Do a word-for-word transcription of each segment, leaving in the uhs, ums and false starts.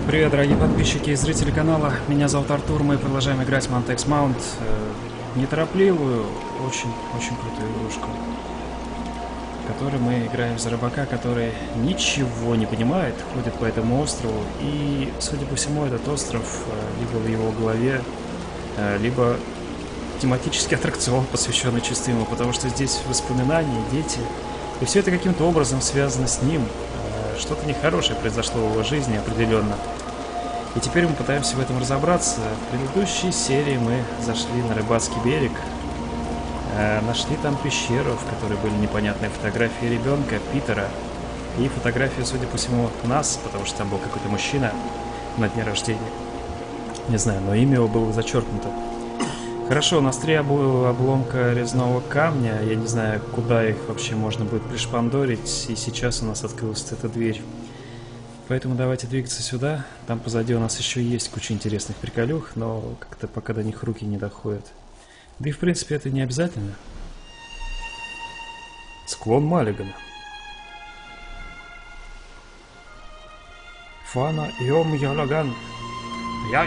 Привет, дорогие подписчики и зрители канала. Меня зовут Артур, мы продолжаем играть в Mantex Mount. Э, неторопливую, очень-очень крутую игрушку, в которой мы играем за рыбака, который ничего не понимает, ходит по этому острову. И, судя по всему, этот остров э, либо в его голове, э, либо тематический аттракцион, посвященный чисто ему, потому что здесь воспоминания, дети, и все это каким-то образом связано с ним. Что-то нехорошее произошло в его жизни определенно. И теперь мы пытаемся в этом разобраться. В предыдущей серии мы зашли на рыбацкий берег, э, нашли там пещеру, в которой были непонятные фотографии ребенка, Питера, и фотографии, судя по всему, нас, потому что там был какой-то мужчина на дне рождения. Не знаю, но имя его было зачеркнуто. Хорошо, у нас три об- обломка резного камня. Я не знаю, куда их вообще можно будет пришпандорить. И сейчас у нас открылась эта дверь. Поэтому давайте двигаться сюда. Там позади у нас еще есть куча интересных приколюх, но как-то пока до них руки не доходят. Да и в принципе это не обязательно. Склон Маллигана. Фана Йом Ялаган. Як.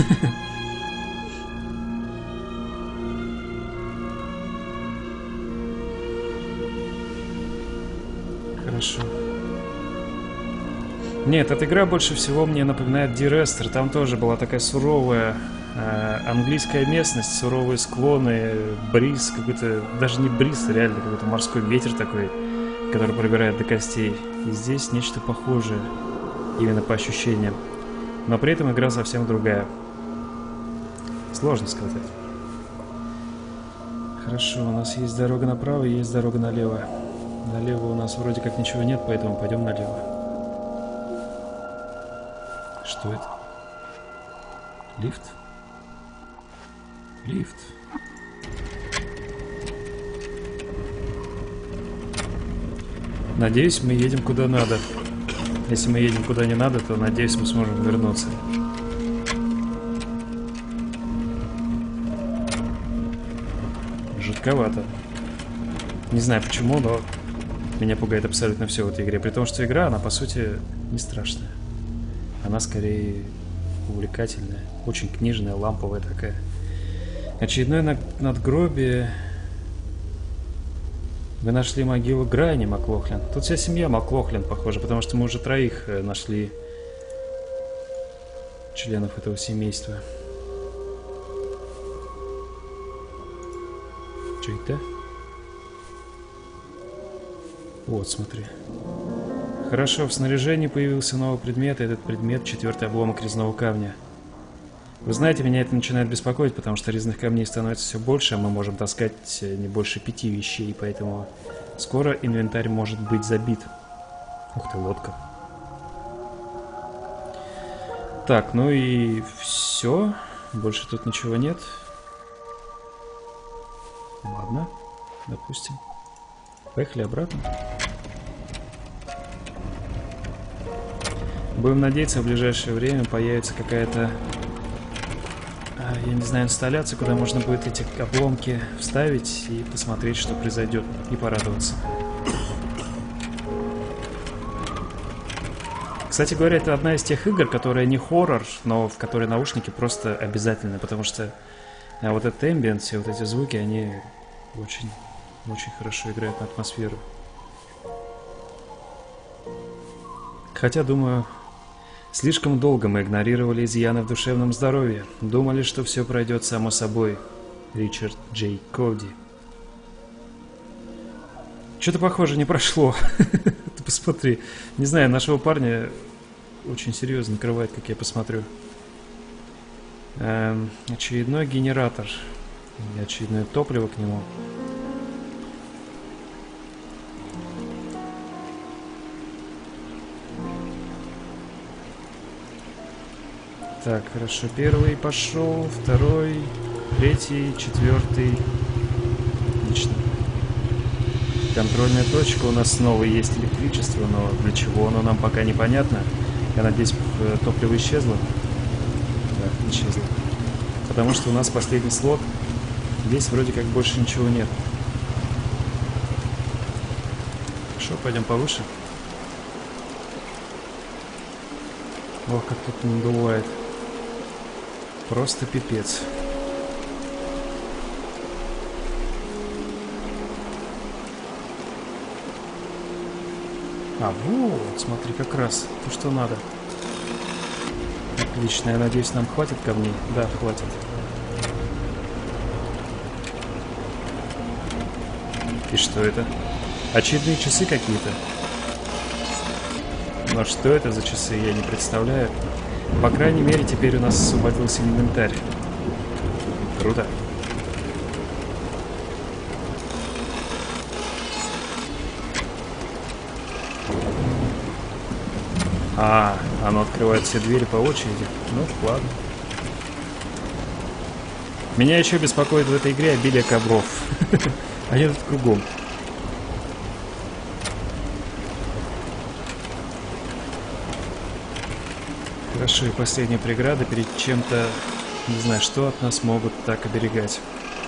Хорошо. Нет, эта игра больше всего мне напоминает Ди-Рестер. Там тоже была такая суровая э, английская местность, суровые склоны, бриз, какой-то, даже не бриз, а реально какой-то морской ветер такой, который пробирает до костей. И здесь нечто похожее, именно по ощущениям. Но при этом игра совсем другая. Сложно сказать. Хорошо, у нас есть дорога направо и есть дорога налево. Налево у нас вроде как ничего нет, поэтому пойдем налево. Что это? Лифт? Лифт. Надеюсь, мы едем куда надо. Если мы едем куда не надо, то, надеюсь, мы сможем вернуться. Жутковато. Не знаю почему, но меня пугает абсолютно все в этой игре. При том, что игра, она по сути не страшная. Она скорее увлекательная, очень книжная, ламповая такая. Очередное над надгробие. Вы нашли могилу Грайни Маклохлин. Тут вся семья Маклохлин, похоже, потому что мы уже троих нашли членов этого семейства. Что это? Вот, смотри. Хорошо, в снаряжении появился новый предмет, и этот предмет — четвертый обломок резного камня. Вы знаете, меня это начинает беспокоить, потому что резных камней становится все больше, а мы можем таскать не больше пяти вещей, поэтому скоро инвентарь может быть забит. Ух ты, лодка. Так, ну и все. Больше тут ничего нет. Ладно, допустим. Поехали обратно. Будем надеяться, в ближайшее время появится какая-то, я не знаю, инсталляция, куда можно будет эти обломки вставить и посмотреть, что произойдет, и порадоваться. Кстати говоря, это одна из тех игр, которая не хоррор, но в которой наушники просто обязательны, потому что вот этот эмбиент, все вот эти звуки, они очень, очень хорошо играют на атмосферу. Хотя, думаю, слишком долго мы игнорировали изъяны в душевном здоровье. Думали, что все пройдет само собой. Ричард Джей Коди. Что-то похоже не прошло. Ты посмотри. Не знаю, нашего парня очень серьезно накрывает, как я посмотрю. Эм, очередной генератор. И очередное топливо к нему. Так, хорошо. Первый пошел, второй, третий, четвертый. Отлично. Контрольная точка. У нас снова есть электричество, но для чего оно нам пока непонятно. Я надеюсь, топливо исчезло. Да, исчезло. Потому что у нас последний слот. Здесь вроде как больше ничего нет. Хорошо, пойдем повыше. Ох, как тут надувает. Просто пипец. А, вот, смотри, как раз то, что надо. Отлично, я надеюсь, нам хватит камней? Да, хватит. И что это? Очередные часы какие-то? Но что это за часы, я не представляю. По крайней мере, теперь у нас освободился инвентарь. Круто. А, оно открывает все двери по очереди. Ну, ладно. Меня еще беспокоит в этой игре обилие ковров. Они тут кругом. Хорошо, и последняя преграда перед чем-то, не знаю, что от нас могут так оберегать.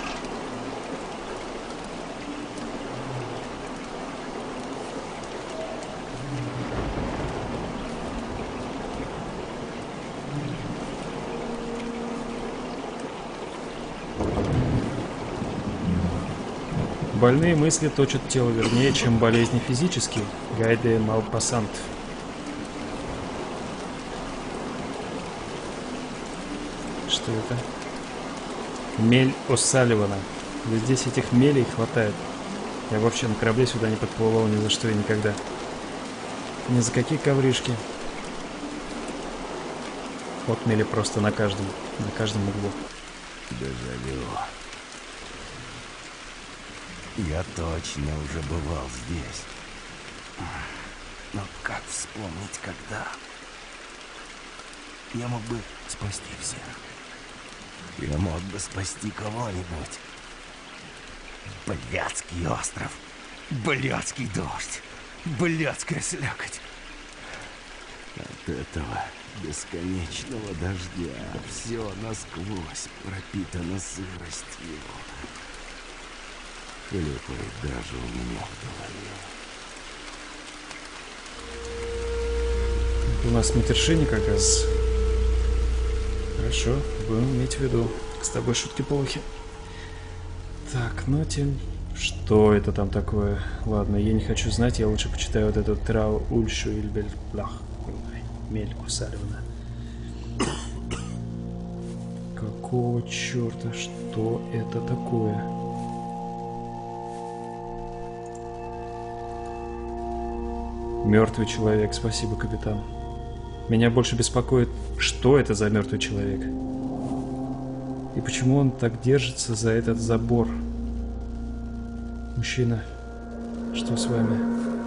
Больные мысли точат тело вернее, чем болезни физические. Гайде Малпасант. Что это? Мель О'Салливана. Да здесь этих мелей хватает. Я вообще на корабле сюда не подплывал ни за что и никогда. Ни за какие ковришки. Вот мели просто на каждом, на каждом углу. Дежавю. Я точно уже бывал здесь. Но как вспомнить, когда? Я мог бы спасти всех. Я мог бы спасти кого-нибудь. Блядский остров. Блядский дождь. Блядская слякоть. От этого бесконечного дождя все насквозь пропитано сыростью. Хлюпает даже у меня в голове. У нас матершинник, оказывается. Хорошо, будем иметь в виду. С тобой шутки плохи. Так, ну тем... Что это там такое? Ладно, я не хочу знать, я лучше почитаю вот эту Трау Ульшу Ильбельплах. Мельку Салливана. Какого черта? Что это такое? Мертвый человек, спасибо, капитан. Меня больше беспокоит, что это за мертвый человек. И почему он так держится за этот забор? Мужчина, что с вами?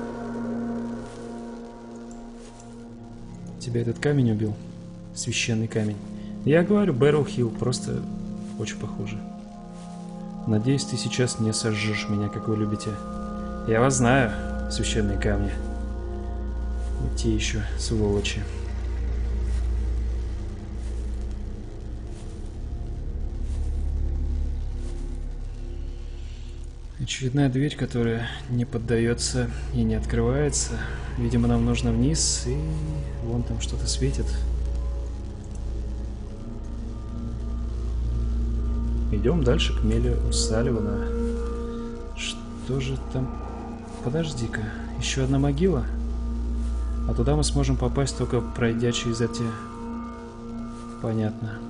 Тебя этот камень убил? Священный камень. Я говорю, Бэрроу Хилл, просто очень похоже. Надеюсь, ты сейчас не сожжешь меня, как вы любите. Я вас знаю, священные камни. Вот те еще сволочи. Очередная дверь, которая не поддается и не открывается. Видимо, нам нужно вниз, и вон там что-то светит. Идем дальше к Меле О'Салливана. Что же там? Подожди-ка, еще одна могила? А туда мы сможем попасть, только пройдя через эти... Понятно.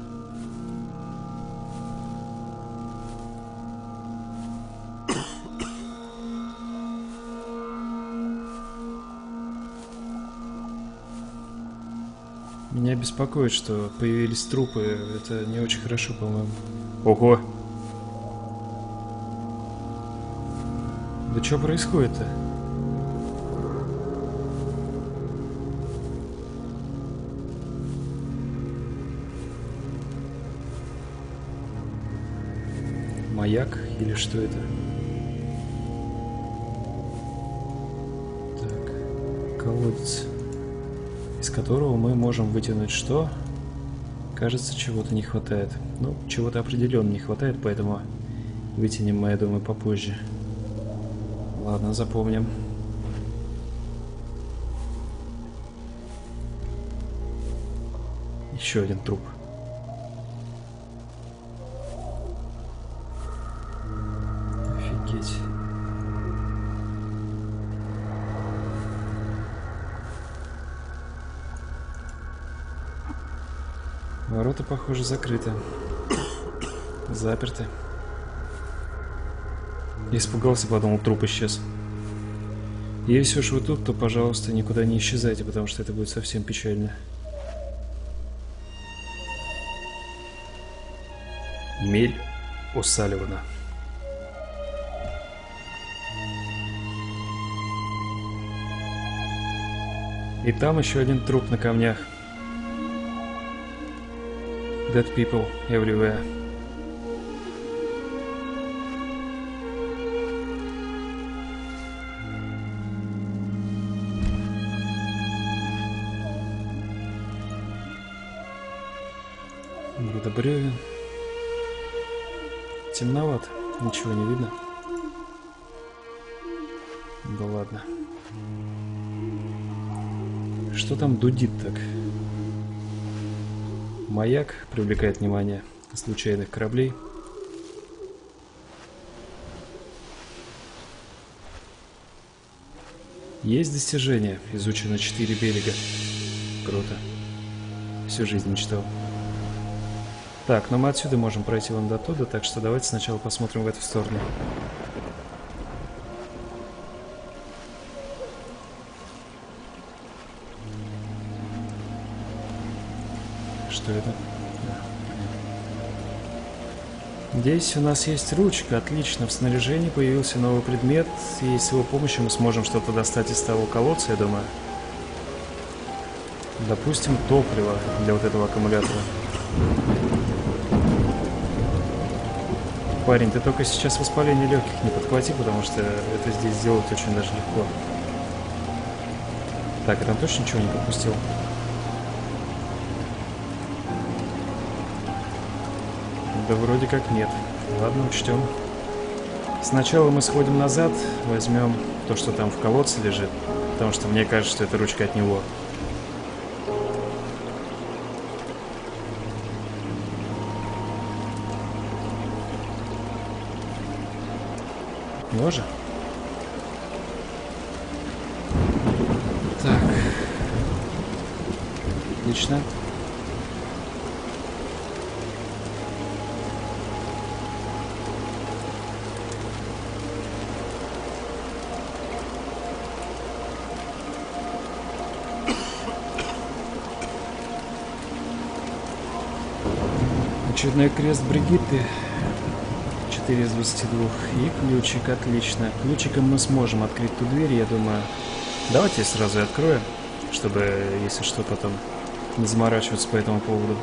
Меня беспокоит, что появились трупы. Это не очень хорошо, по-моему. Ого! Да что происходит-то? Маяк или что это? Так, колодец, из которого мы можем вытянуть что? Кажется, чего-то не хватает. Ну, чего-то определенно не хватает, поэтому вытянем мы, я думаю, попозже. Ладно, запомним. Еще один труп. Офигеть. Ворота, похоже, закрыты. Заперты. Я испугался, подумал, труп исчез. Если уж вы тут, то, пожалуйста, никуда не исчезайте, потому что это будет совсем печально. Мель О'Салливана. И там еще один труп на камнях. Dead people everywhere. Груда бревен. Темновато, ничего не видно. Да ладно. Что там дудит так? Маяк привлекает внимание случайных кораблей. Есть достижение. Изучено четыре берега. Круто. Всю жизнь мечтал. Так, но мы отсюда можем пройти вон до туда, так что давайте сначала посмотрим в эту сторону. Что это? Здесь у нас есть ручка. Отлично. В снаряжении появился новый предмет. И с его помощью мы сможем что-то достать из того колодца, я думаю. Допустим, топливо для вот этого аккумулятора. Парень, ты только сейчас воспаление легких не подхвати, потому что это здесь сделать очень даже легко. Так, я там точно ничего не пропустил? Да вроде как нет. Ладно, учтем. Сначала мы сходим назад, возьмем то, что там в колодце лежит, потому что мне кажется, что это ручка от него. Тоже? Так. Отлично. Очередной крест Бригитты. четыре из двадцати двух. И ключик, отлично. Ключиком мы сможем открыть ту дверь, я думаю. Давайте я сразу и открою, чтобы, если что, потом не заморачиваться по этому поводу.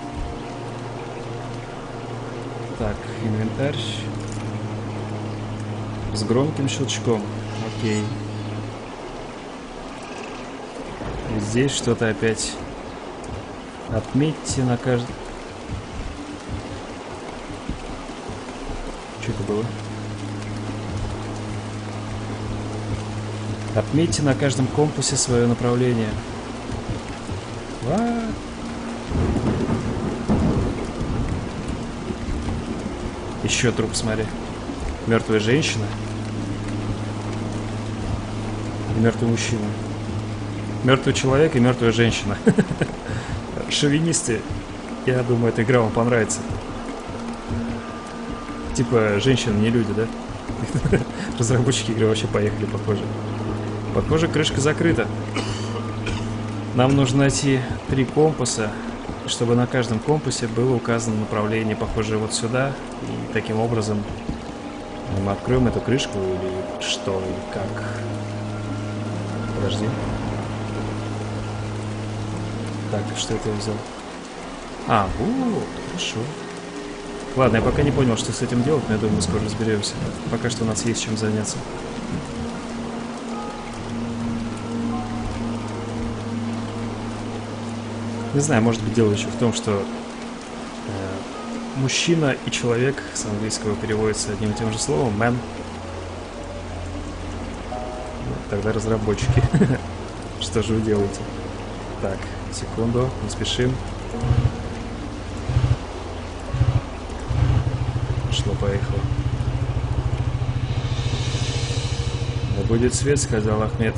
Так, инвентарь. С громким щелчком. Окей. И здесь что-то опять. Отметьте на каждом... Что это было? Отметьте на каждом компасе свое направление. What? Еще труп, смотри. Мертвая женщина. И мертвый мужчина. Мертвый человек и мертвая женщина. Шовинисты. Я думаю, эта игра вам понравится. Типа, женщины не люди, да? Разработчики игры вообще поехали, похоже. Похоже, крышка закрыта. Нам нужно найти три компаса, чтобы на каждом компасе было указано направление, похоже, вот сюда. И таким образом мы откроем эту крышку или что, или как. Подожди. Так, что это я взял? А, вот, хорошо. Ладно, я пока не понял, что с этим делать, но я думаю, мы скоро разберемся. Пока что у нас есть чем заняться. Не знаю, может быть, дело еще в том, что э, мужчина и человек с английского переводится одним и тем же словом, man. Ну, тогда разработчики. Что же вы делаете? Так. Секунду, не спешим. Пошло-поехало. Да будет свет, сказал Ахмед.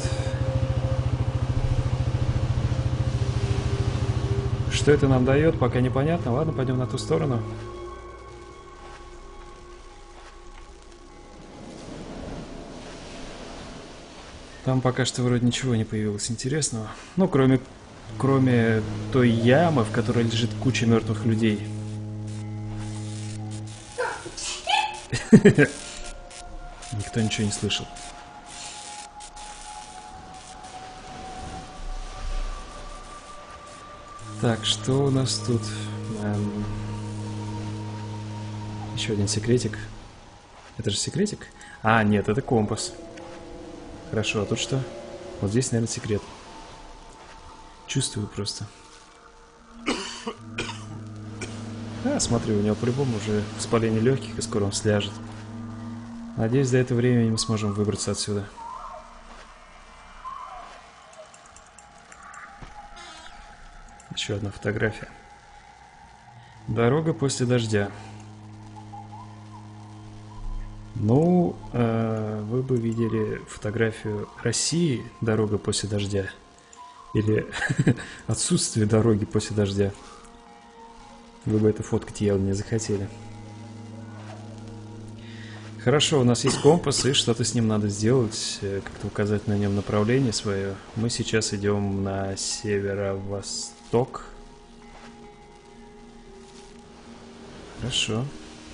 Что это нам дает, пока непонятно. Ладно, пойдем на ту сторону. Там пока что вроде ничего не появилось интересного. Ну, кроме, кроме той ямы, в которой лежит куча мертвых людей. Никто ничего не слышал. Так, что у нас тут? Эм... Еще один секретик. Это же секретик? А, нет, это компас. Хорошо, а тут что? Вот здесь, наверное, секрет. Чувствую просто. А, смотри, у него по-любому уже воспаление легких, и скоро он сляжет. Надеюсь, до этого времени мы сможем выбраться отсюда. Еще одна фотография. Дорога после дождя. Ну, э, вы бы видели фотографию России «Дорога после дождя». Или отсутствие дороги после дождя. Вы бы это фоткать явно не захотели. Хорошо, у нас есть компас, и что-то с ним надо сделать. Как-то указать на нем направление свое. Мы сейчас идем на северо-восток. Хорошо.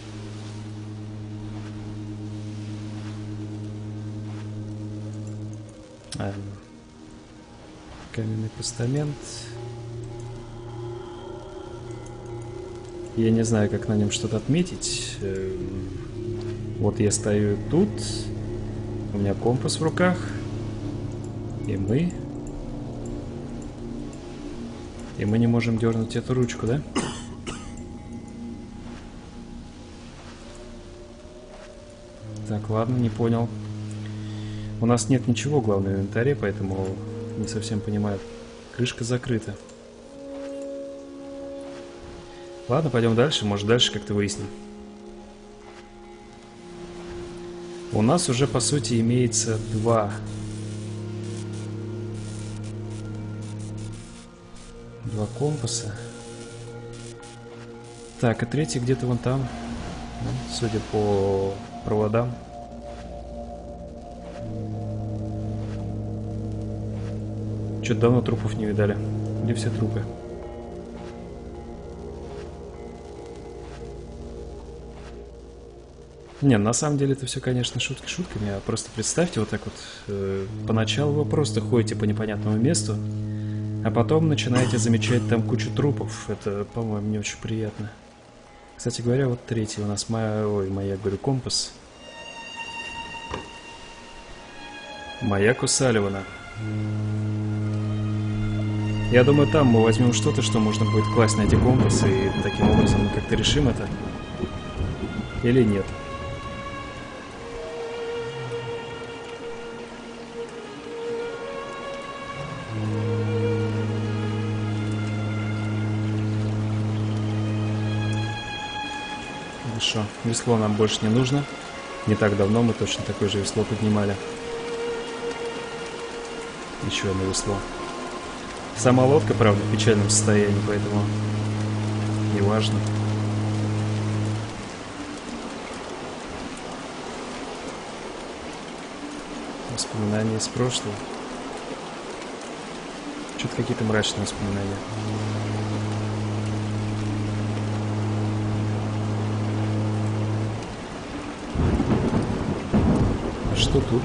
А, каменный постамент. Я не знаю, как на нем что-то отметить. Вот я стою тут. У меня компас в руках. И мы... И мы не можем дернуть эту ручку, да? Так, ладно, не понял. У нас нет ничего, главное, в инвентаре, поэтому не совсем понимаю. Крышка закрыта. Ладно, пойдем дальше. Может, дальше как-то выясним. У нас уже, по сути, имеется два... Два компаса. Так, и третий где-то вон там. Судя по проводам. Что-то давно трупов не видали. Где все трупы? Не, на самом деле это все, конечно, шутки шутками. А просто представьте вот так вот. Э, поначалу вы просто ходите по непонятному месту, а потом начинаете замечать там кучу трупов. Это, по-моему, не очень приятно. Кстати говоря, вот третий у нас моя... Ой, моя, говорю, компас. Маяк у Салливана. Я думаю, там мы возьмем что-то, что можно будет класть на эти компасы, и таким образом мы как-то решим это. Или нет. Хорошо. Весло нам больше не нужно. Не так давно мы точно такое же весло поднимали. Еще одно весло. Сама лодка, правда, в печальном состоянии, поэтому не важно. Воспоминания из прошлого. Что-то какие-то мрачные воспоминания. А что тут?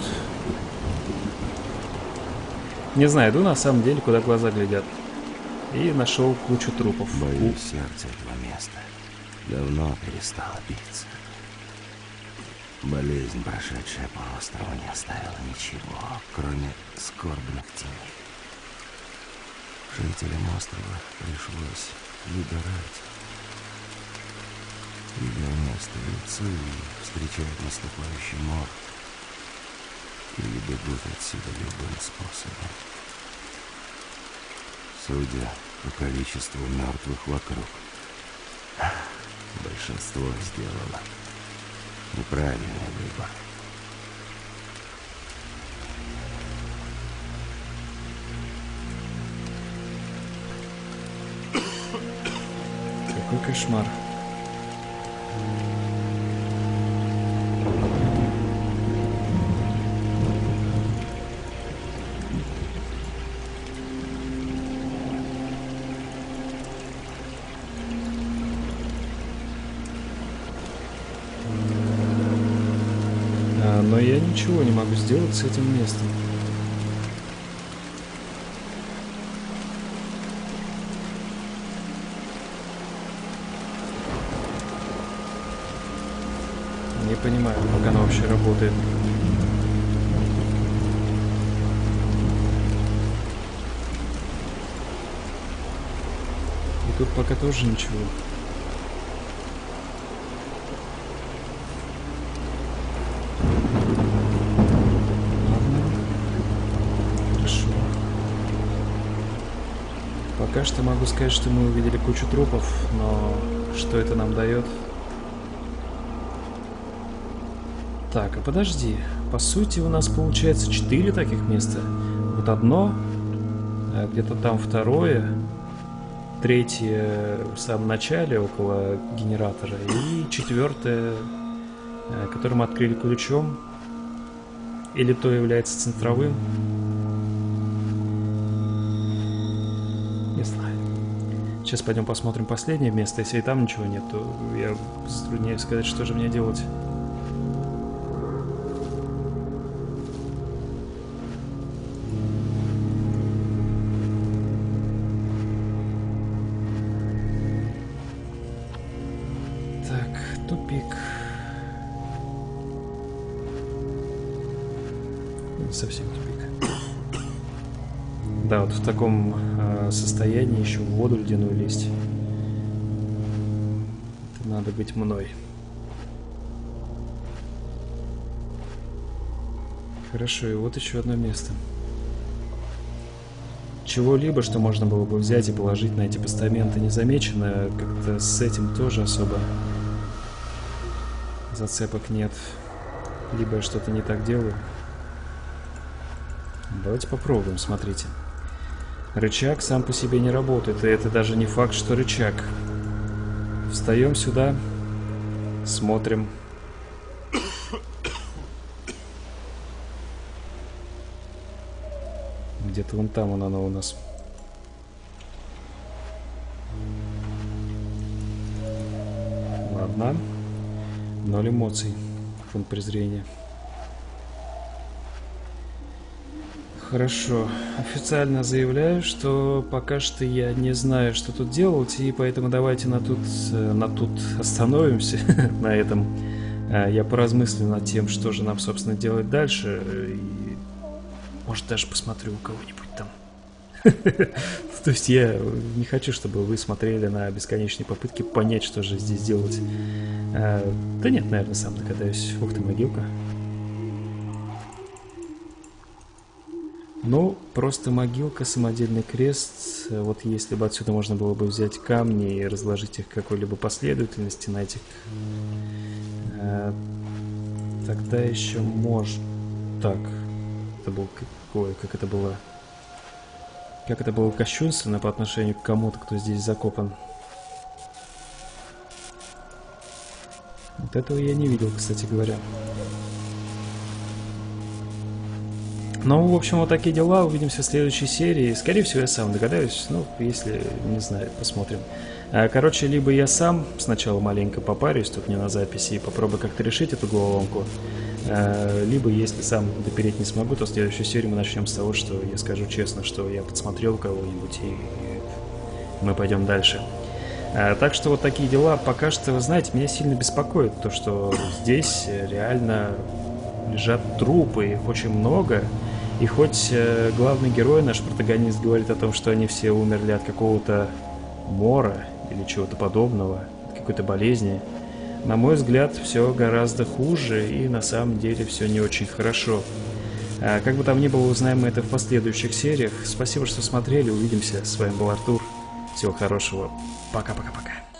Не знаю, иду на самом деле, куда глаза глядят. И нашел кучу трупов. Боюсь, сердце этого места давно перестало биться. Болезнь, прошедшая по острову, не оставила ничего, кроме скорбных теней. Жителям острова пришлось выбирать. Или они остаются и встречают наступающий мор, или бегут отсюда любым способом. Судя по количеству мертвых вокруг, большинство сделало неправильный выбор. Какой кошмар. А, но я ничего не могу сделать с этим местом. Не понимаю, как она вообще работает. И тут пока тоже ничего. Ладно. Хорошо. Пока что могу сказать, что мы увидели кучу трупов, но что это нам дает? Так, а подожди. По сути, у нас получается четыре таких места. Вот одно, где-то там второе, третье в самом начале, около генератора, и четвертое, которое мы открыли ключом. Или то является центровым. Не знаю. Сейчас пойдем посмотрим последнее место. Если и там ничего нет, то я затрудняюсь сказать, что же мне делать. Тупик. Не совсем тупик. Да, вот в таком э, состоянии еще в воду ледяную лезть. Это надо быть мной. Хорошо, и вот еще одно место. Чего-либо, что можно было бы взять и положить на эти постаменты незамеченно, как-то с этим тоже особо зацепок нет. Либо я что-то не так делаю. Давайте попробуем, смотрите. Рычаг сам по себе не работает, и это даже не факт, что рычаг. Встаем сюда, смотрим. Где-то вон там он, оно у нас. Ладно. Ноль эмоций. Фонд презрения. Хорошо. Официально заявляю, что пока что я не знаю, что тут делать, и поэтому давайте на тут, на тут остановимся, на этом. Я поразмыслю над тем, что же нам, собственно, делать дальше, и может даже посмотрю у кого-нибудь там. То есть я не хочу, чтобы вы смотрели на бесконечные попытки понять, что же здесь делать. А, да нет, наверное, сам догадаюсь. Ух ты, могилка. Ну, просто могилка, самодельный крест. Вот если бы отсюда можно было бы взять камни и разложить их в какой-либо последовательности на этих... А, тогда еще может... Так, это был какой, как это было... Как это было кощунственно по отношению к кому-то, кто здесь закопан. Вот этого я не видел, кстати говоря. Ну, в общем, вот такие дела. Увидимся в следующей серии. Скорее всего, я сам догадаюсь. Ну, если, не знаю, посмотрим. Короче, либо я сам сначала маленько попарюсь тут не на записи и попробую как-то решить эту головоломку. Либо, если сам допереть не смогу, то в следующую серию мы начнем с того, что я скажу честно, что я подсмотрел кого-нибудь, и мы пойдем дальше. Так что вот такие дела. Пока что, вы знаете, меня сильно беспокоит то, что здесь реально лежат трупы, их очень много. И хоть главный герой, наш протагонист, говорит о том, что они все умерли от какого-то мора или чего-то подобного, от какой-то болезни, на мой взгляд, все гораздо хуже, и на самом деле все не очень хорошо. А, как бы там ни было, узнаем мы это в последующих сериях. Спасибо, что смотрели. Увидимся. С вами был Артур. Всего хорошего. Пока-пока-пока.